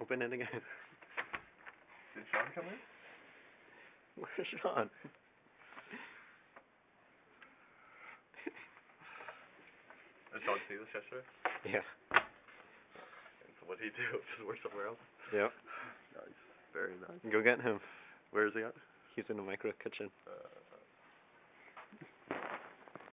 open it again. Did Sean come in? Where's Sean? Did Sean see this yesterday? Yeah. And so what'd he do? Just work somewhere else? Yep. Nice. Very nice. Go get him. Where is he at? He's in the micro kitchen.